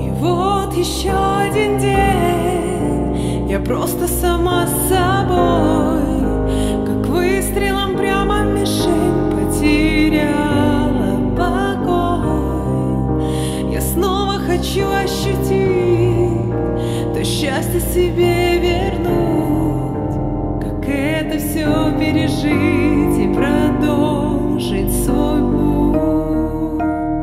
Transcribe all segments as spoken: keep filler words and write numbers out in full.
И вот еще один день, я просто сама с собой, как выстрелом прямо в мишень, потеряла покой. Я снова хочу ощутить то счастье себе вернуть, как это все пережить и продолжить свой путь.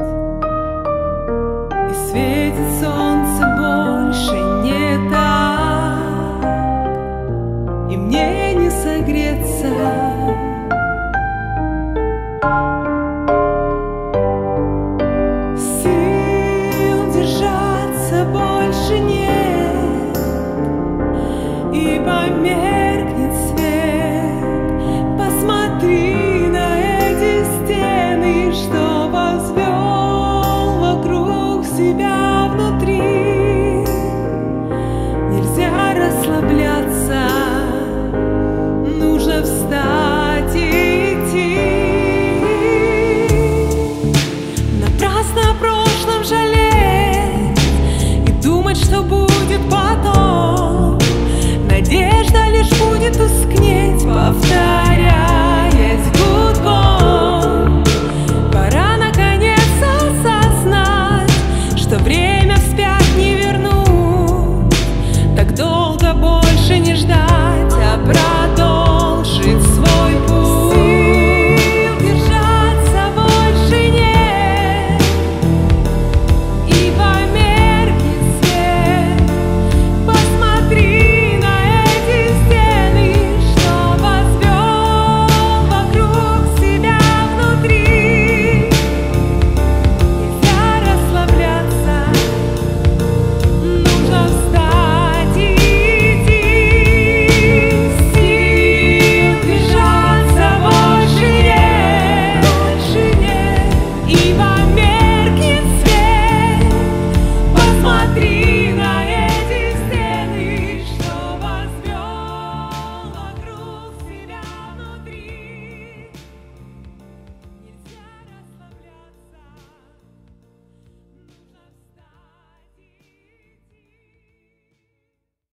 И светит солнце больше не так, и мне не согреться. Сил держаться больше нет, и померкнет свет. Посмотри на эти стены, что возвел вокруг себя внутри. Нельзя расслабляться, нужно встать и идти. Напрасно о прошлом жалеть и думать, что будет